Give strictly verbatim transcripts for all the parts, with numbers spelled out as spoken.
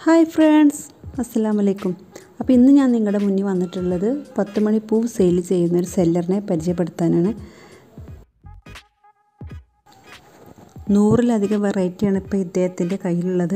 Hi friends, അസ്സലാമു അലൈക്കും. അപ്പോൾ ഇന്ന് ഞാൻ നിങ്ങളുടെ മുന്നിൽ വന്നിട്ടുള്ളത് പത്ത് മണി പൂ സെയിൽ ചെയ്യുന്ന ഒരു സെല്ലറിനെ പരിചയപ്പെടുത്താനാണ്. നൂറിലധികം വെറൈറ്റിയാണ് ഇപ്പോൾ ഇദ്ദേഹത്തിൻ്റെ കയ്യിലുള്ളത്.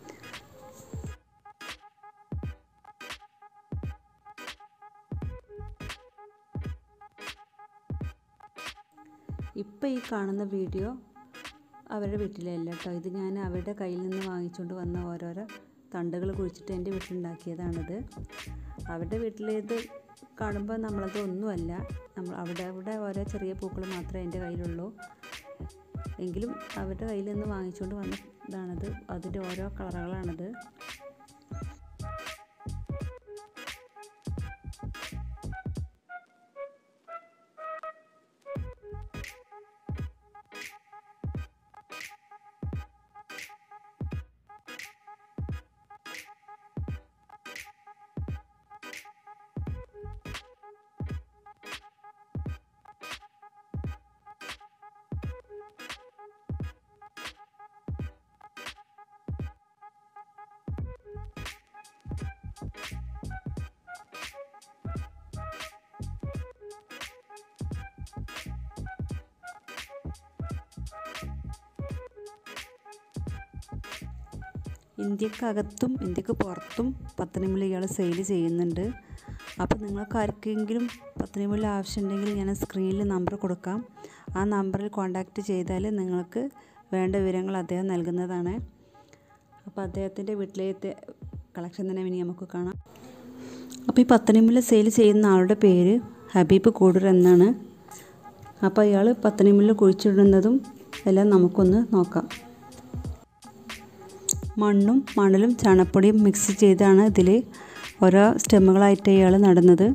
ഇപ്പോൾ ഈ കാണുന്ന വീഡിയോ അവരുടെ വീട്ടിലല്ല കേട്ടോ. ഇത് ഞാൻ അവരുടെ കയ്യിൽ നിന്ന് വാങ്ങിച്ചുകൊണ്ട് വന്ന ഓരോരോ തണ്ടുകൾ കുഴിച്ചിട്ട് എൻ്റെ വീട്ടിലുണ്ടാക്കിയതാണിത്. അവരുടെ വീട്ടിലേത് കാണുമ്പോൾ നമ്മളത് ഒന്നുമല്ല, നമ്മൾ അവിടെ അവിടെ ഓരോ ചെറിയ പൂക്കൾ മാത്രമേ എൻ്റെ കയ്യിലുള്ളൂ. എങ്കിലും അവരുടെ കയ്യിൽ നിന്ന് വാങ്ങിച്ചുകൊണ്ട് വന്നതാണിത്. അതിൻ്റെ ഓരോ കളറുകളാണിത്. ഇന്ത്യക്കകത്തും ഇന്ത്യക്ക് പുറത്തും പത്തനിമുല്ല ഇയാൾ സെയിൽ ചെയ്യുന്നുണ്ട്. അപ്പോൾ നിങ്ങൾക്ക് ആർക്കെങ്കിലും പത്തനിമുല്ല ആവശ്യമുണ്ടെങ്കിൽ ഞാൻ സ്ക്രീനിൽ നമ്പർ കൊടുക്കാം. ആ നമ്പറിൽ കോൺടാക്റ്റ് ചെയ്താൽ നിങ്ങൾക്ക് വേണ്ട വിവരങ്ങൾ അദ്ദേഹം നൽകുന്നതാണ്. അപ്പോൾ അദ്ദേഹത്തിൻ്റെ വീട്ടിലത്തെ കളക്ഷൻ തന്നെ ഇനി നമുക്ക് കാണാം. അപ്പോൾ ഈ പത്തനിമുല്ല സെയിൽ ചെയ്യുന്ന ആളുടെ പേര് ഹബീബ് കൂടൂർ എന്നാണ്. അപ്പോൾ അയാൾ പത്തനിമുല്ല കുഴിച്ചിടുന്നതും എല്ലാം നമുക്കൊന്ന് നോക്കാം. മണ്ണും മണലും ചാണകപ്പൊടിയും മിക്സ് ചെയ്താണ് ഇതിൽ ഓരോ സ്റ്റെമ്മുകളായിട്ട് ഇയാൾ നടുന്നത്.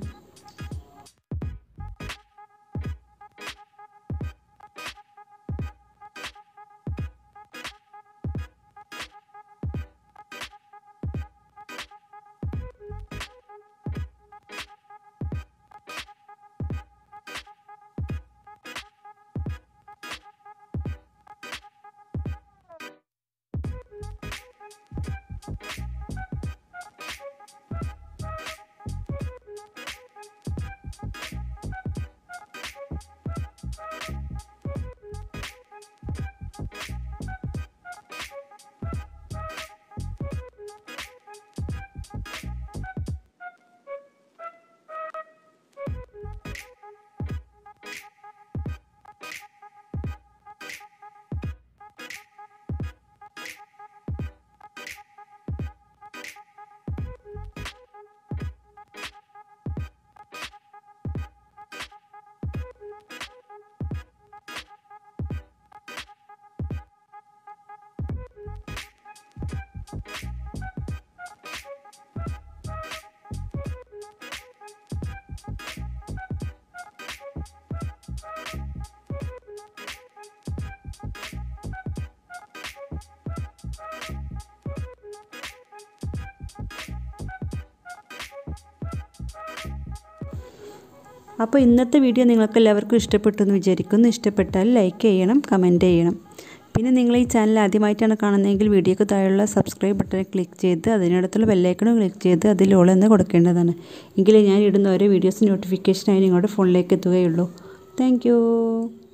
അപ്പോൾ ഇന്നത്തെ വീഡിയോ നിങ്ങൾക്ക് എല്ലാവർക്കും ഇഷ്ടപ്പെട്ടു എന്ന് വിചാരിക്കുന്നു. ഇഷ്ടപ്പെട്ടാൽ ലൈക്ക് ചെയ്യണം, കമൻറ്റ് ചെയ്യണം. പിന്നെ നിങ്ങൾ ഈ ചാനൽ ആദ്യമായിട്ടാണ് കാണുന്നതെങ്കിൽ വീഡിയോക്ക് താഴെയുള്ള സബ്സ്ക്രൈബ് ബട്ടൺ ക്ലിക്ക് ചെയ്ത് അതിനടുത്തുള്ള ബെല്ലൈക്കണും ക്ലിക്ക് ചെയ്ത് അതിൽ ഓൾ എന്ന് കൊടുക്കേണ്ടതാണ്. എങ്കിലേ ഞാൻ ഇടുന്ന ഓരോ വീഡിയോസ് നോട്ടിഫിക്കേഷനായി നിങ്ങളുടെ ഫോണിലേക്ക് എത്തുകയുള്ളൂ. താങ്ക്